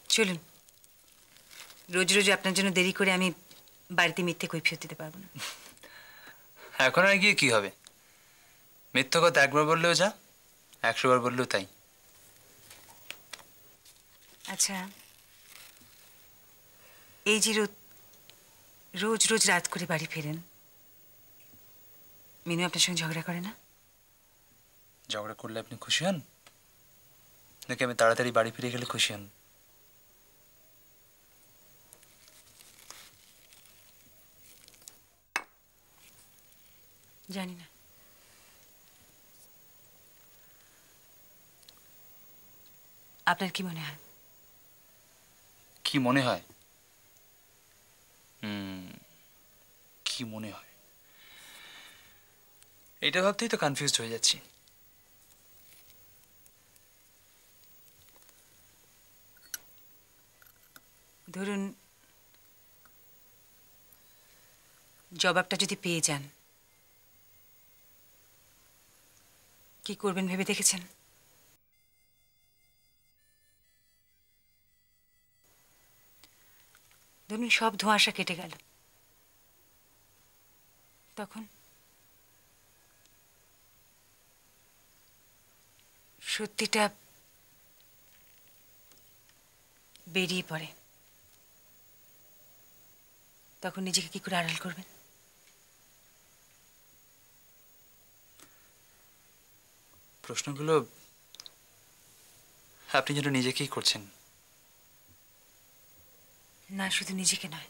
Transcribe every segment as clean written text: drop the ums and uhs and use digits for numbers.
চলুন, রোজ রোজ আপনার জন্য দেরি করে আমি বাড়িতে মিথ্যে কৈফিয়ত দিতে পারবো না। এখন আর গিয়ে কি হবে? মিথ্যা কথা একবার বললেও যা, 100 বার বললেও তাই। আচ্ছা, এই যে রোজ রোজ রাত করে বাড়ি ফেরেন, মিনু আপনার সঙ্গে ঝগড়া করে না? ঝগড়া করলে আপনি খুশি হন নাকি আমি তাড়াতাড়ি বাড়ি ফিরে গেলে খুশি হন? জানি না। আপনার কি মনে হয়? কি মনে হয়? কি মনে হয় এটা ভাবতেই তো কনফিউজড হয়ে যাচ্ছি। ধরুন জবাবটা যদি পেয়ে যান, কি করবেন ভেবে দেখেছেন? ধরুন সব ধোঁয়াশা কেটে গেল, তখন সত্যিটা বেরিয়ে পড়ে, তখন নিজেকে কি করে আড়াল করবেন? প্রশ্নগুলো আপনি যেন নিজেকেই করছেন। না, শুধু নিজেকে নয়,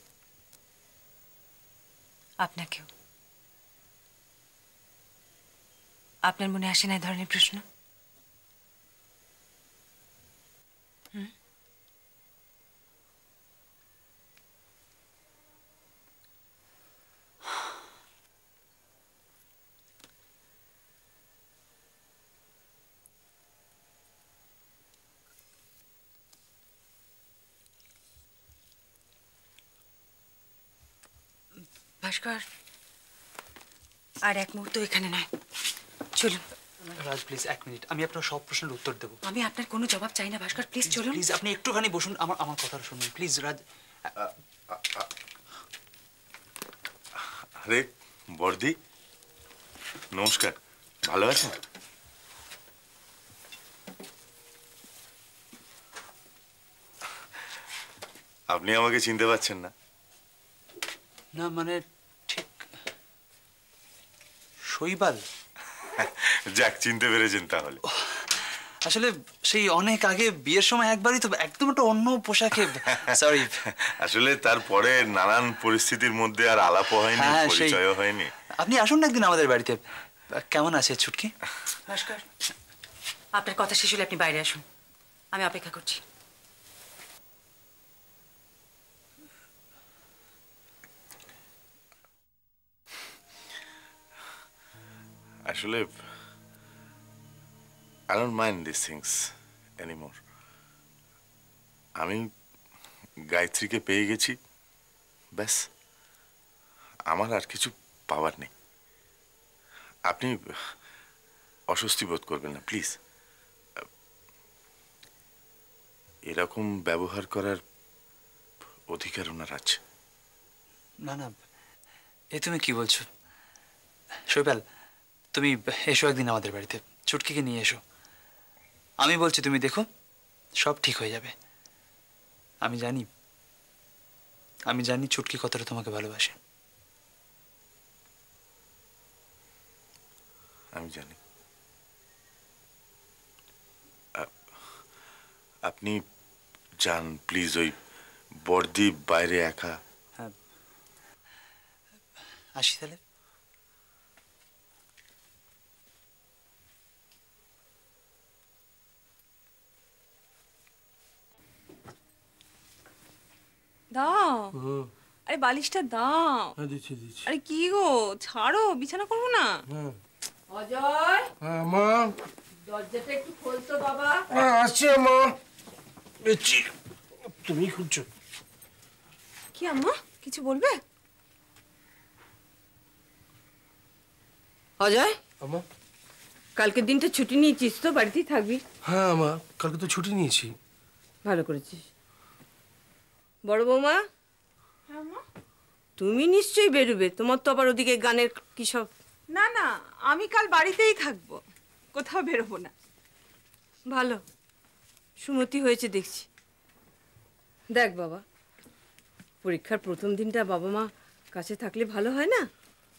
আপনাকেও। আপনার মনে আসে না এই ধরনের প্রশ্ন? ভাস্কর, আর এক মুহূর্ত এখানে নয়, চলুন। রাজ প্লিজ 1 মিনিট, আমি আপনার সব প্রশ্নের উত্তর দেবো। আমি আপনার কোনো জবাব চাই না ভাস্কর, প্লিজ চলুন। প্লিজ আপনি একটুখানি বসুন, আমার কথাটা শুনুন প্লিজ। রাজ, আরে বর্দি, নমস্কার, ভালো আছেন? আপনি আমাকে চিনতে পারছেন না? না মানে ঠিক শৈবাল। যাক, চিনতে পেরেছেন তাহলে। আসলে সেই অনেক আগে বিয়ের সময় একবারই তো একদম একটা অন্য পোশাকে। সরি। আসলে তারপরে নানান পরিস্থিতির মধ্যে আর আলাপও হয়নি, পরিচয়ও হয়নি। আপনি আসুন না একদিন আমাদের বাড়িতে। কেমন আছে ছুটকি? ভাস্কর, আপনার কথা শেষ হলে আপনি বাইরে আসুন, আমি অপেক্ষা করছি। আসলে I don't mind these things anymore. আমি গায়ত্রীকে পেয়ে গেছি, ব্যাস, আমার আর কিছু পাওয়ার নেই। আপনি অস্বস্তি বোধ করবেন না প্লিজ। এরকম ব্যবহার করার অধিকার ওনার আছে। না না, এ তুমি কি বলছো? শৈবাল, তুমি এসো একদিন আমাদের বাড়িতে, ছুটকিকে নিয়ে এসো। আমি বলছি তুমি দেখো, সব ঠিক হয়ে যাবে। আমি জানি ছুটকি কতটা তোমাকে ভালোবাসে। আমি জানি। আপনি যান প্লিজ, ওই বর্দি বাইরে একা। হ্যাঁ, আসি তাহলে। দাও, আরে বালিশটা দাও। দিচ্ছি দিচ্ছি। আরে কি গো, ছাড়ো, বিছানা করবো না। অজয়, হ্যাঁ মা, দরজাটা একটু খোলতো বাবা। আসছি মা, বেচি, তুমি খুঁজছো? কি আম্মা, কিছু বলবে? অজয়, আমা, কালকের দিনটা ছুটি নিয়েছিস তো, বাড়িতেই থাকবি? হ্যাঁ মা, কালকে তো ছুটি নিয়েছি। ভালো করেছিস। বড় বৌমা, হ্যাঁ মা? তুমি নিশ্চয়ই বেরোবে, তোমার তো আবার ওদিকে গানের কি সব। না না, আমি কাল বাড়িতেই থাকবো, কোথাও বেরোবো না। ভালো, সুমতি হয়েছে দেখছি। দেখ বাবা, পরীক্ষার প্রথম দিনটা বাবা মা কাছে থাকলে ভালো হয় না?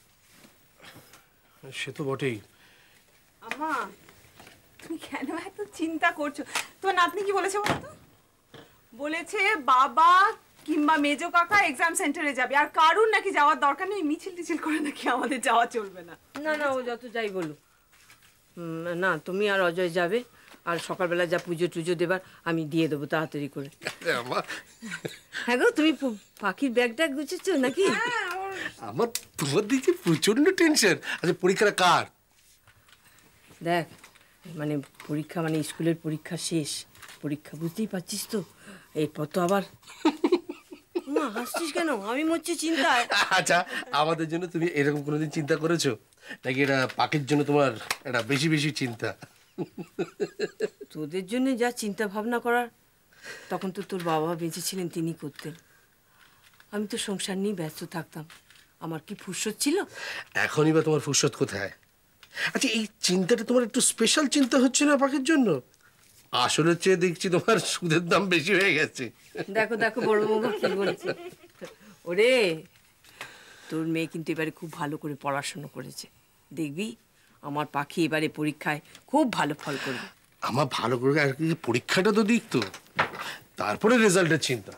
সে তো বটেই। আম্মা, তুমি কেন এত চিন্তা করছো? তোমার নাতনি কি বলেছে বলতো? বলেছে বাবা কিংবা মেজো কাকা এক্সাম সেন্টারে যাবে, আর কারুর নাকি যাওয়ার দরকার নেই, মিছিল টিছিল করে নাকি আমাদের যাওয়া চলবে না। না না, ও যত যাই বলুক, না তুমি আর অজয় যাবে, আর সকালবেলা যা পুজো টুজো দেবার আমি দিয়ে দেবো তাড়াতাড়ি করে। হ্যাঁ গো, তুমি পাখির ব্যাগ ট্যাগ গুছেছো নাকি? আমার তোমার দিকে প্রচন্ড টেনশন। আচ্ছা, পরীক্ষাটা কার? দেখ, মানে পরীক্ষা মানে স্কুলের পরীক্ষা শেষ, পরীক্ষা বুঝতেই পারছিস তো, এরপর তো আবার। মা হাসছিস কেন? আমি মরছি চিন্তায়। আচ্ছা, আমাদের জন্য তুমি এরকম কোনোদিন চিন্তা করেছো নাকি এটা পাখির জন্য তোমার এটা বেশি বেশি চিন্তা? তোদের জন্য যা চিন্তা ভাবনা করার তখন তো তোর বাবা বেঁচে ছিলেন, তিনি করতেন। আমি তো সংসার নিয়ে ব্যস্ত থাকতাম, আমার কি ফুরসত ছিল? এখনই বা তোমার ফুরসত কোথায়? আচ্ছা, এই চিন্তাটা তোমার একটু স্পেশাল চিন্তা হচ্ছে না পাখির জন্য? আসলে চেয়ে দেখছি তোমার সুদের দাম বেশি হয়ে গেছে। দেখো দেখো বড় বৌমা কি বলছে। ওরে, তোর মেয়ে কিন্তু এবারে খুব ভালো করে পড়াশুনো করেছে, দেখবি আমার পাখি এবারে পরীক্ষায় খুব ভালো ফল করবে। আমার ভালো করে আর কি পরীক্ষাটা তো দিক, তো তারপরে রেজাল্টের চিন্তা।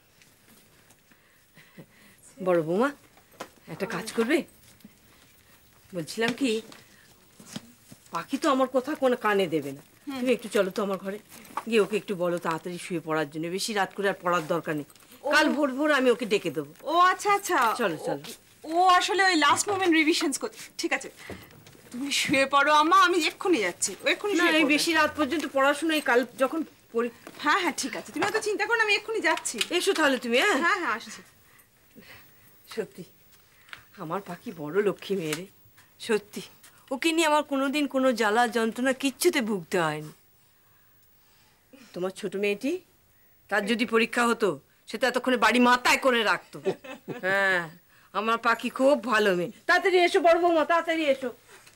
বড় বৌমা, একটা কাজ করবে? বলছিলাম কি, পাখি তো আমার কথা কোনো কানে দেবে না, তুমি একটু চলো তো আমার ঘরে গিয়ে ওকে একটু বলো তাড়াতাড়ি শুয়ে পড়ার জন্য, বেশি রাত করে আর পড়ার দরকার নেই, কাল ভোর ভোর আমি ওকে ডেকে দেবো। ও আচ্ছা আচ্ছা, চলো চলো। ও আসলে ওই লাস্ট মোমেন্ট রিভিশনস করতে। ঠিক আছে, তুমি শুয়ে পড়ো আম্মা, আমি এক্ষুনি যাচ্ছি। ও এক্ষুনি না, শুয়ে এই পড়বে। বেশি রাত পর্যন্ত পড়াশোনা, এই কাল যখন হ্যাঁ হ্যাঁ ঠিক আছে, তুমি অত চিন্তা করো না, আমি এক্ষুনি যাচ্ছি। এসো তাহলে তুমি। হ্যাঁ হ্যাঁ হ্যাঁ আসছি। সত্যি আমার পাখি বড় লক্ষ্মী মেয়ে রে, সত্যি ওকে নিয়ে আমার কোনোদিন কোনো জ্বালা যন্ত্রণা কিচ্ছুতে ভুগতে হয়নি। তোমার ছোট মেয়েটি, তার যদি পরীক্ষা হতো সে তো এতক্ষণে বাড়ি মাথায় করে রাখতো। হ্যাঁ, আমার পাখি খুব ভালো মেয়ে। তাড়াতাড়ি এসো বড় বৌমা, তাড়াতাড়ি এসো।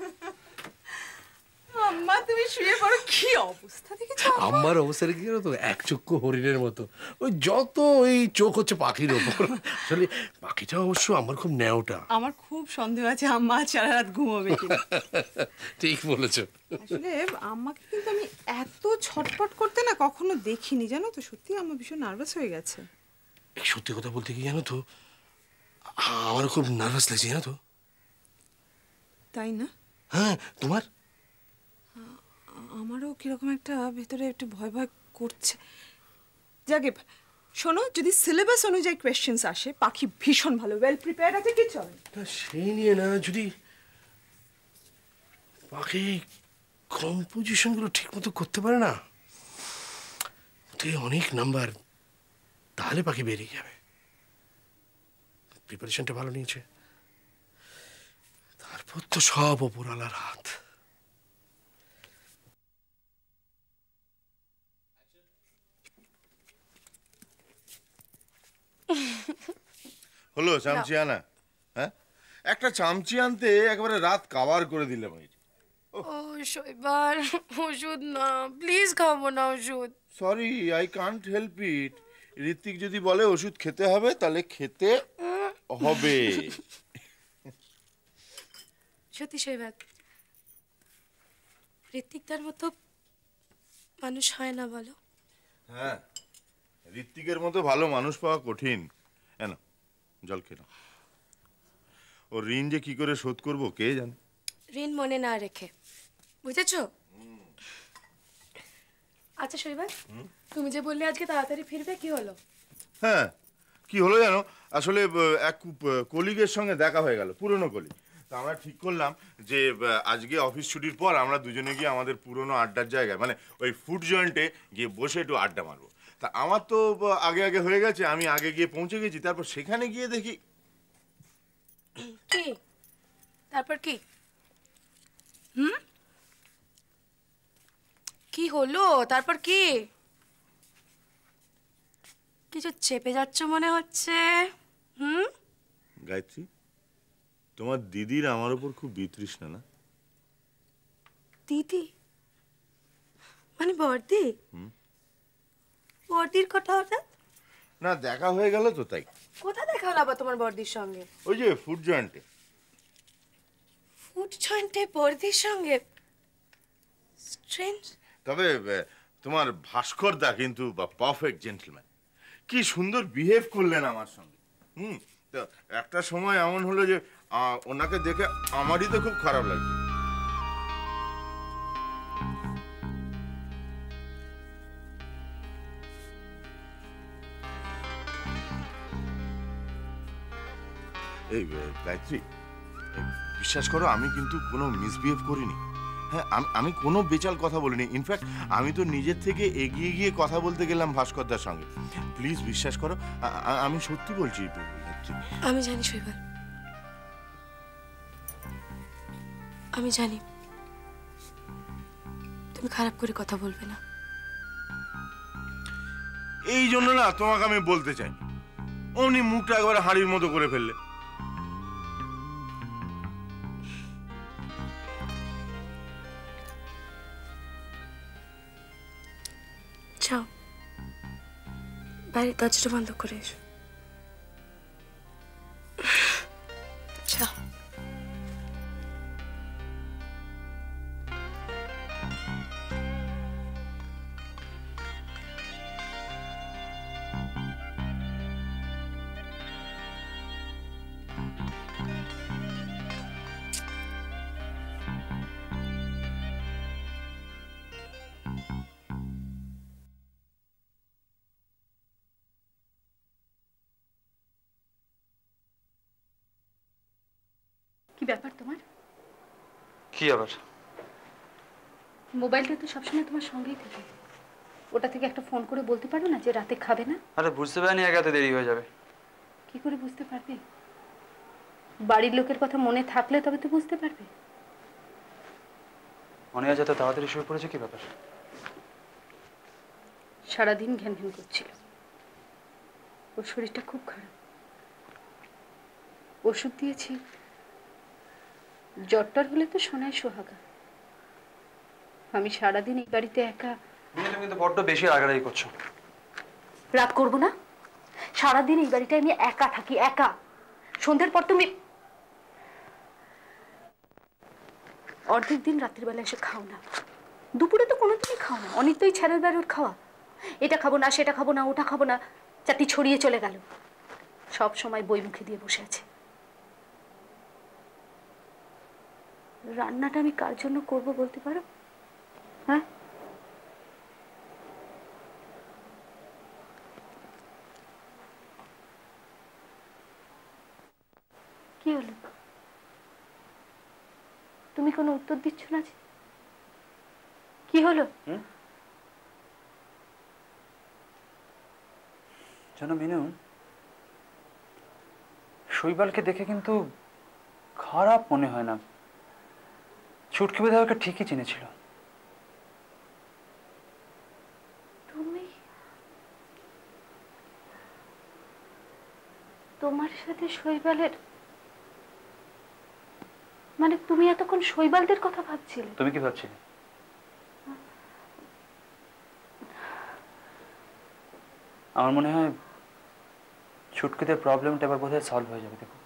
আম্মা তুমি শুয়ে পড়ো, কি অবস্থা দেখেছো? আমার অবস্থাটা কি জানো তো, এক চক্ষু হরিণের মতো, ওই যত ওই চোখ হচ্ছে পাখির ওপর। আসলে পাখিটা অবশ্য আমার খুব ন্যাওটা। আমার খুব সন্দেহ আছে আম্মা সারা রাত ঘুমোবে কিনা। ঠিক বলেছো। আসলে আম্মাকে কিন্তু আমি এত ছটপট করতে না কখনো দেখিনি, জানো তো। সত্যি আম্মা ভীষণ নার্ভাস হয়ে গেছে। সত্যি কথা বলতে কি জানো তো, আমার খুব নার্ভাস লাগছে জানো তো। তাই না? হ্যাঁ, তোমার? আমারও কিরকম একটা ভেতরে একটু ভয় ভয় করছে। যাকে শোনো, যদি সিলেবাস অনুযায়ী কোয়েশ্চেন্স আসে, পাখি ভীষণ ভালো ওয়েল প্রিপেয়ার্ড আছে, কিছু হবে না, সেই নিয়ে না, যদি পাখি কম্পোজিশনগুলো ঠিক মতো করতে পারে না, ওতে অনেক নাম্বার, তাহলে পাখি বেরিয়ে যাবে। প্রিপারেশনটা ভালো নিয়েছে, তারপর তো সব ওপরওয়ালার হাত। হলো চামচি আনা? হ্যাঁ, একটা চামচি আনতে একেবারে রাত কাভার করে দিলে ভাই। ও শৈবাল, ওষুধ না, প্লিজ খাবো না ওষুধ। Sorry, I can't help it. Hrithik যদি বলে ওষুধ খেতে হবে তাহলে খেতে হবে। সত্যি শৈবাল, ঋত্বিকদার মতো মানুষ হয় না বলো? হ্যাঁ, ঋত্বিকের মতো ভালো মানুষ পাওয়া কঠিন। কেন, জল খেয়ে নাও। ওর ঋণ যে কি করে শোধ করবো কে জানে। ঋণ মনে না রেখে, বুঝেছো? আচ্ছা শৈবাল, তুমি যে বললে আজকে তাড়াতাড়ি ফিরবে, কি হলো? হ্যাঁ, কি হলো জানো, আসলে এক কলিগের সঙ্গে দেখা হয়ে গেল, পুরনো কলিগ। তা আমরা ঠিক করলাম যে আজকে অফিস ছুটির পর আমরা দুজনে গিয়ে আমাদের পুরনো আড্ডার জায়গায়, মানে ওই ফুড জয়েন্টে গিয়ে বসে একটু আড্ডা মারবো। তা আমার তো আগে আগে হয়ে গেছে, আমি আগে গিয়ে পৌঁছে গেছি। তারপর সেখানে গিয়ে দেখি। কি তারপর কি? কি হলো তারপর? কি কিছু চেপে যাচ্ছ মনে হচ্ছে। গায়ত্রী, তোমার দিদির আমার উপর খুব বিতৃষ্ণা না? দিদি মানে বর্দি? বর্দির কথা হঠাৎ? না, দেখা হয়ে গেল তো তাই। কোথা দেখা হলো আবার তোমার বর্দির সঙ্গে? ওই যে ফুড জয়েন্টে। ফুড জয়েন্টে বর্দির সঙ্গে? স্ট্রেঞ্জ। তবে তোমার ভাস্কর দা কিন্তু পারফেক্ট জেন্টলম্যান। কি সুন্দর বিহেভ করলেন আমার সঙ্গে। তো একটা সময় এমন হলো যে ওনাকে দেখে আমারই তো খুব খারাপ লাগছে। এই গায়ত্রী, বিশ্বাস করো আমি কিন্তু কোনো মিসবিহেভ করিনি। হ্যাঁ, আমি কোনো বেচাল কথা বলিনি। ইনফ্যাক্ট আমি তো নিজের থেকে এগিয়ে গিয়ে কথা বলতে গেলাম ভাস্করদার সঙ্গে। প্লিজ বিশ্বাস করো, আমি সত্যি বলছি। আমি জানি শৈবাল, আমি জানি তুমি খারাপ করে কথা বলবে না। এই জন্য না তোমাকে আমি বলতে চাই, অমনি মুখটা একবারে হাঁড়ির মতো করে ফেললে। যাও, বাইরের দরজাটা বন্ধ করে এসো। যাও। কি ব্যাপার তোমার? কি আবার? মোবাইলটা তো সবসময় তোমার সঙ্গেই থাকে, ওটা থেকে একটা ফোন করে বলতে পারো না যে রাতে খাবে না? আরে বুঝতে পারিনি একাতে দেরি হয়ে যাবে। কি করে বুঝতে পারবে? বাড়ির লোকের কথা মনে থাকলে তবে তো বুঝতে পারবে। মনে হয় যত তাড়াতাড়ি শুয়ে পড়েছে। কি ব্যাপার? সারাদিন ঘ্যান ঘ্যান করছিল, ওর শরীরটা খুব খারাপ, ওষুধ দিয়েছি। জ্বরটার হলে তো সোনায় সোহাগা। আমি সারাদিন এই বাড়িতে একা। তুমি কিন্তু বড্ড বেশি রাগারাগি করছো। রাগ করবো না? সারাদিন এই বাড়িটায় আমি একা থাকি, একা। সন্ধ্যের পর তুমি অর্ধেক দিন রাত্রিবেলা এসে খাও না, দুপুরে তো কোনোদিনই খাও না। অনেক তো এই ছেড়ে বেরোর খাওয়া, এটা খাবো না, সেটা খাবো না, ওটা খাবো না, চাটি ছড়িয়ে চলে গেল। সব সময় বই মুখে দিয়ে বসে আছে। রান্নাটা আমি কার জন্য করবো বলতে পারো? হ্যাঁ, কি হলো? তুমি কোনো উত্তর দিচ্ছ না যে? কি হলো? জানো মিনু, শৈবালকে দেখে কিন্তু খারাপ মনে হয় না। ছুটকি বেঁধে আমাকে ঠিকই চিনেছিল। তুমি তোমার সাথে শৈবালের মানে তুমি এতক্ষণ শৈবালদের কথা ভাবছিলে? তুমি কি ভাবছিলে? আমার মনে হয় ছুটকিদের প্রবলেমটা এবার বোধহয় সলভ হয়ে যাবে। দেখো,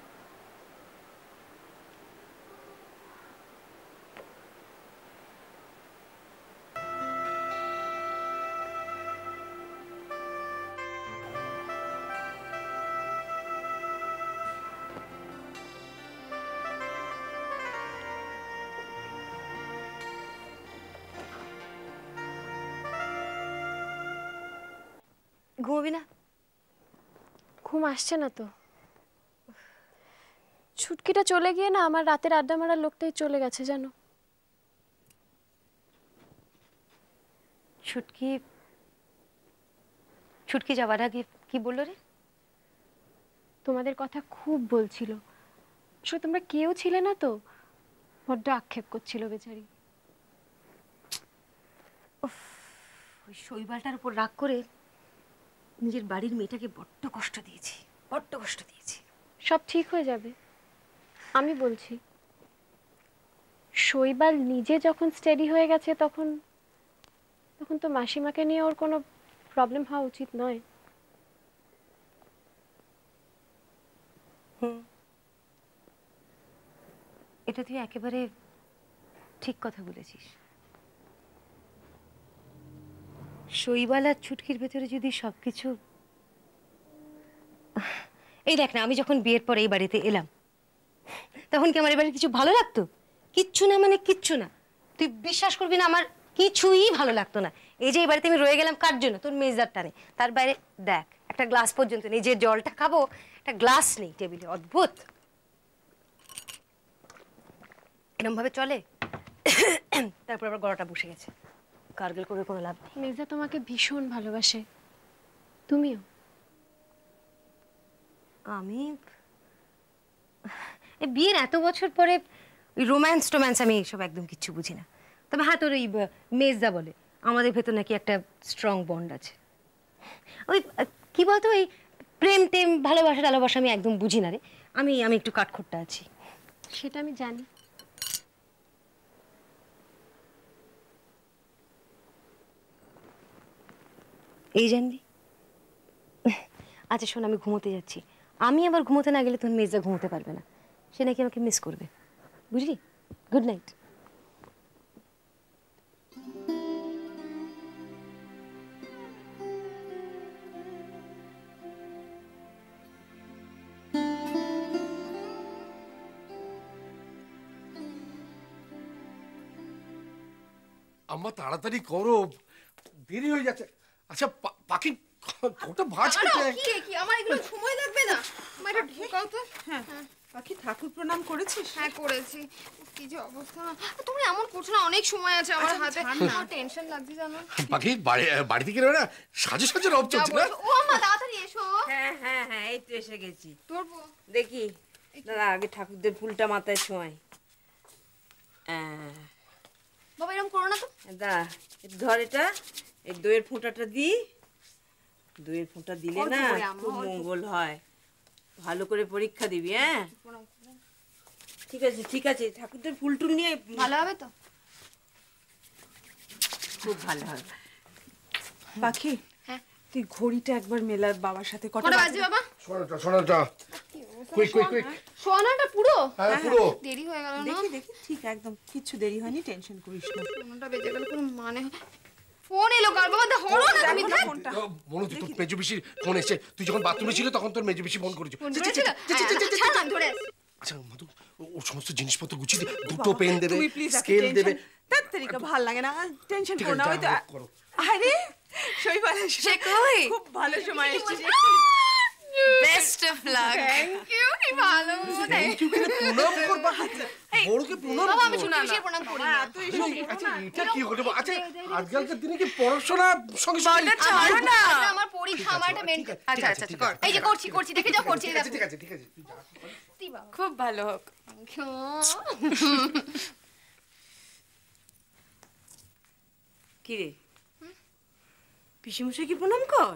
ঘুমোবি না? ঘুম আসছে না তো। ছুটকিটা চলে গিয়ে না আমার রাতের আড্ডা মারার লোকটাই চলে গেছে জানো। ছুটকি ছুটকি যাওয়ার আগে কি বললো রে? তোমাদের কথা খুব বলছিল। আসলে তোমরা কেউ ছিলে না তো, বড্ড আক্ষেপ করছিল বেচারি। ওই শৈবালটার উপর রাগ করে নিজের বাড়ির মেয়েটাকে বড্ড কষ্ট দিয়েছি, বড্ড কষ্ট দিয়েছি। সব ঠিক হয়ে যাবে, আমি বলছি। শৈবাল নিজে যখন স্টেডি হয়ে গেছে তখন তখন তো মাসিমাকে নিয়ে ওর কোনো প্রবলেম হওয়া উচিত নয়। এটা তুই একেবারে ঠিক কথা বলেছিস। শৈবাল আর ছুটকির ভেতরে যদি সবকিছু, এই দেখ না, আমি যখন বিয়ের পর এই বাড়িতে এলাম তখন কি আমার এবারে কিছু ভালো লাগতো? কিচ্ছু না, মানে কিচ্ছু না। তুই বিশ্বাস করবি না, আমার কিছুই ভালো লাগতো না। এই যে এই বাড়িতে আমি রয়ে গেলাম কার জন্য? তোর মেজদার টানে। তার বাইরে দেখ, একটা গ্লাস পর্যন্ত নেই, যে জলটা খাবো একটা গ্লাস নেই টেবিলে। অদ্ভুত, এরকম ভাবে চলে। তারপর আবার গলাটা বসে গেছে, গার্গল করে কোনো লাভ নেই। মেজদা তোমাকে ভীষণ ভালোবাসে, তুমিও। আমি এই বিয়ের এত বছর পরে ওই রোম্যান্স টোম্যান্স আমি এইসব একদম কিচ্ছু বুঝি না। তবে হ্যাঁ, তোর ওই মেজদা বলে আমাদের ভেতর নাকি একটা স্ট্রং বন্ড আছে। ওই কি বলতো, ওই প্রেম টেম ভালোবাসা টালোবাসা আমি একদম বুঝি না রে। আমি একটু কাঠখোট্টা আছি। সেটা আমি জানি। এই জানবি। আচ্ছা শোন, আমি ঘুমোতে যাচ্ছি। আমি আবার ঘুমোতে না গেলে তোর মেজদা ঘুমোতে পারবে না, সে নাকি আমাকে মিস করবে, বুঝলি? Good night. আম্মা তাড়াতাড়ি করো, দেরি হয়ে যাচ্ছে। আচ্ছা পাখি কত ভাজ খেতে। কি আমার এগুলো সময় লাগবে না? আমার এটা ঢোকাও তো। হ্যাঁ পাখি, ঠাকুর প্রণাম করেছিস? হ্যাঁ করেছি। কি যে অবস্থা, তুমি এমন করছো না, অনেক সময় আছে আমার হাতে। আমার টেনশন লাগছে জানো। পাখি বাড়ি থেকে না সাজে সাজে রব চলছে না। ও আম্মা তাড়াতাড়ি এসো। হ্যাঁ হ্যাঁ হ্যাঁ, এই তো এসে গেছি। ধরবো দেখি দাদা, আগে ঠাকুরদের ফুলটা মাথায় ছোঁয়াই। বাবা এরকম করো না তো। দা ধর, এটা এই দইয়ের ফোঁটাটা দি। দইয়ের ফোঁটা দিলে না খুব মঙ্গল হয়। ভালো করে পরীক্ষা দিবি। হ্যাঁ ঠিক আছে ঠিক আছে, ঠাকুরদের ফুল টুল নিয়ে ভালো হবে তো? খুব ভালো হবে। পাখি, হ্যাঁ তুই ঘড়িটা একবার মেলার বাবার সাথে কটা বাজে বাবা? শোনাটা কুইক কুইক কুইক। শোনাটা পুরো? হ্যাঁ পুরো। দেরি হয়ে গেল না? দেখি দেখি, ঠিক একদম কিচ্ছু দেরি হয়নি, টেনশন করিস না। ফোনটা বেজে গেল, কোনো মানে ফোন এলো কার বাবা? ধরো না তুমি। ফোনটা মনে হচ্ছে তোর মেজো পিসির ফোন এসেছে। তুই যখন বাথরুমে ছিল তখন তোর মেজো পিসি ফোন করেছিল। আচ্ছা মধু, ও সমস্ত জিনিসপত্র গুছিয়ে দে। দুটো পেন দেবে, স্কেল দেবে। তাড়াতাড়ি ভাল লাগে না, টেনশন করো না। ওই তো আরে শৈবাল সে কই? খুব ভালো সময় এসেছিস। Best of luck. Thank you. কি ভালো। থ্যাংক ইউ করে প্রণাম করবা। বড়কে প্রণাম বাবা আমি করো। ছোট বেশি প্রণাম করি না। তুই আচ্ছা এটা কি হলো? আচ্ছা আজকালকার দিনে কি পড়াশোনা সঙ্গে সঙ্গে ছাড়ো না। আমার পরীক্ষা, আমার একটা মেন। আচ্ছা আচ্ছা কর। এই যে করছি দেখে যাও, করছি। ঠিক আছে ঠিক আছে তুই যা। খুব ভালো হোক। কি রে, পিসিমশাই কি প্রণাম কর?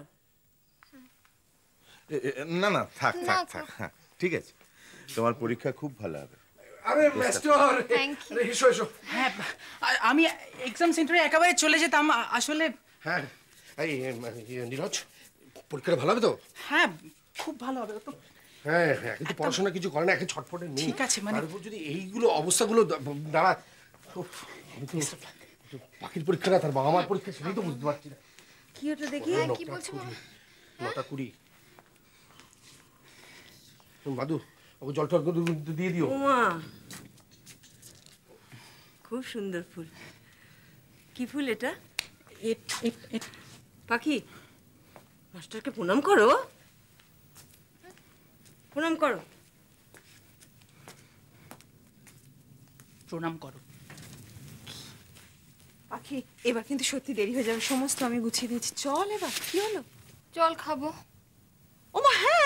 না না, থাক থাক থাক, হ্যাঁ ঠিক আছে। তোমার পরীক্ষা খুব ভালো হবে। আরে মাস্টার, থ্যাংক ইউ। আরে এসো এসো। হ্যাঁ আমি এক্সাম সেন্টারে একেবারে চলে যেতাম আসলে। হ্যাঁ এই নীরজ, পরীক্ষাটা ভালো হবে তো? হ্যাঁ খুব ভালো হবে তো। হ্যাঁ হ্যাঁ, কিন্তু পড়াশোনা কিছু করে না, এখন ছটফটে নেই। ঠিক আছে, মানে তার উপর যদি এইগুলো অবস্থাগুলো দাঁড়া। পাখির পরীক্ষা না, তার বাবা মার পরীক্ষা, সেটাই তো বুঝতে পারছি না। কি ওটা দেখি? কি বলছো বাবা? 9টা 20। বাদু ওকে জল টল দিয়ে দিও। ওমা, খুব সুন্দর ফুল। কি ফুল এটা? পাখি, মাস্টারকে প্রণাম করো, প্রণাম করো। প্রণাম করো। পাখি, এবার কিন্তু সত্যি দেরি হয়ে যাবে। সমস্ত আমি গুছিয়ে দিয়েছি, চল এবার। কি হলো? জল খাবো। ওমা হ্যাঁ,